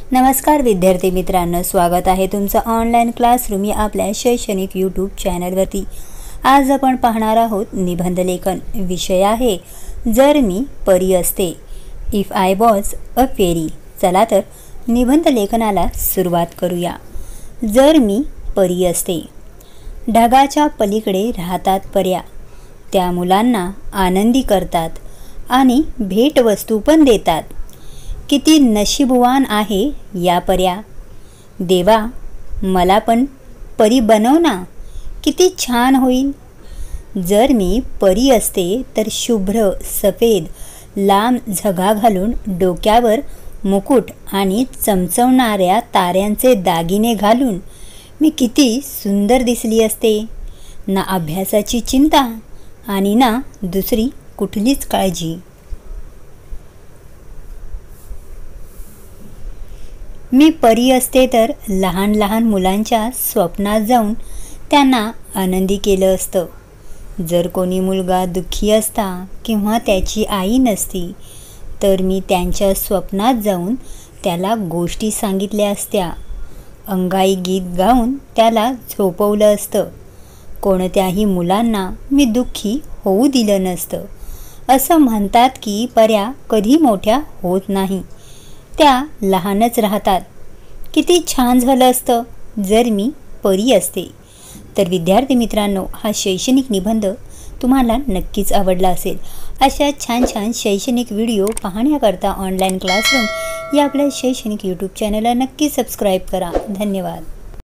नमस्कार विद्यार्थी मित्रांनो, स्वागत आहे तुमचं ऑनलाईन क्लासरूम या आपल्या शैक्षणिक यूट्यूब चॅनलवरती। आज आपण पाहणार आहोत निबंध लेखन। विषय आहे जर मी परी असते, if I was a fairy. चला तर निबंध लेखनाला सुरुवात करूया। जर मी परी असते। ढगाच्या पलीकडे राहतात पर्या, त्या मुलांना आनंदी करतात आणि भेटवस्तू पण देतात। किती नशीबवान आहे या पर्या, देवा मला पण परी बनव ना, किती छान होईल। जर मी परी असते तर शुभ्र सफेद लांब झगा घालून, डोक्यावर मुकुट आणि चमचमणाऱ्या ताऱ्यांचे दागिने घालून मी किती सुंदर दिसली असते। ना अभ्यासाची चिंता आणि ना दुसरी कुठलीच काळजी। मी परी असते तर लहान लहान मुलांच्या स्वप्नात जाऊन त्यांना आनंदी केलं असतं। जर कोणी मुलगा दुःखी असता किंवा त्याची आई नसती तर मी त्यांच्या स्वप्नात जाऊन त्याला गोष्टी सांगितल्या असत्या। अंगाई गीत गाऊन त्याला झोपवलं असतं। कोणत्याही मुलांना मी दुःखी होऊ दिलं नसतं। असं म्हणतात की पर्या कधी मोठ्या होत नाही, त्या लहानच राहतात। किती छान झालं असतं जर मी परी असते। तर विद्यार्थी मित्रांनो, हा शैक्षणिक निबंध तुम्हाला नक्कीच आवडला असेल। अशा छान छान शैक्षणिक व्हिडिओ पाहण्याकरता ऑनलाईन क्लासरूम या आपल्या शैक्षणिक यूट्यूब चॅनलला नक्की सबस्क्राईब करा। धन्यवाद।